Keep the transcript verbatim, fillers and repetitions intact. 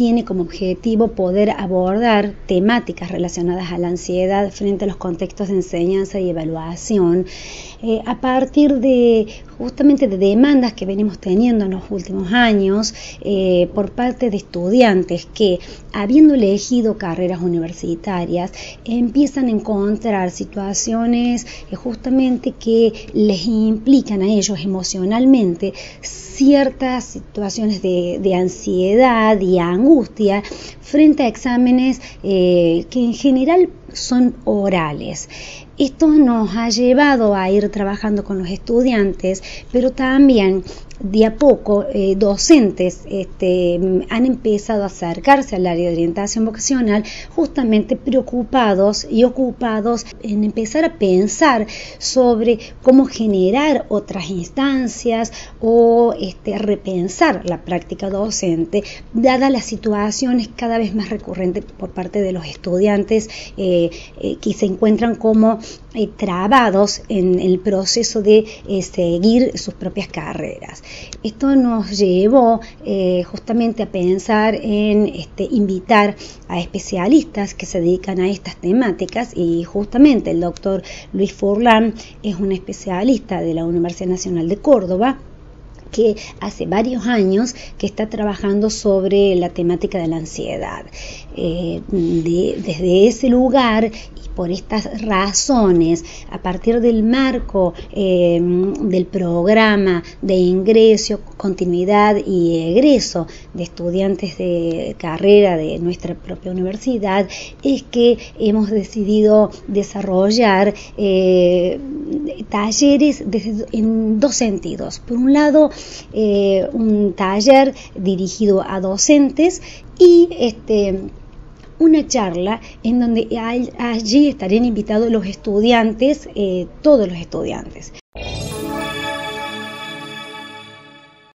tiene como objetivo poder abordar temáticas relacionadas a la ansiedad frente a los contextos de enseñanza y evaluación, eh, a partir de justamente de demandas que venimos teniendo en los últimos años eh, por parte de estudiantes que, habiendo elegido carreras universitarias, empiezan a encontrar situaciones eh, justamente que les implican a ellos emocionalmente ciertas situaciones de, de ansiedad y angustia frente a exámenes eh, que en general son orales. Esto nos ha llevado a ir trabajando con los estudiantes, pero también de a poco eh, docentes este, han empezado a acercarse al área de orientación vocacional, justamente preocupados y ocupados en empezar a pensar sobre cómo generar otras instancias o este, repensar la práctica docente, dadas las situaciones cada vez más recurrentes por parte de los estudiantes eh, eh, que se encuentran como eh, trabados en el proceso de eh, seguir sus propias carreras. Esto nos llevó eh, justamente a pensar en este, invitar a especialistas que se dedican a estas temáticas, y justamente el doctor Luis Furlan es un especialista de la Universidad Nacional de Córdoba, que hace varios años que está trabajando sobre la temática de la ansiedad. Eh, de, desde ese lugar y por estas razones, a partir del marco eh, del programa de ingreso, continuidad y egreso de estudiantes de carrera de nuestra propia universidad, es que hemos decidido desarrollar eh, talleres desde, en dos sentidos. Por un lado, eh, un taller dirigido a docentes y este una charla en donde hay, allí estarían invitados los estudiantes, eh, todos los estudiantes.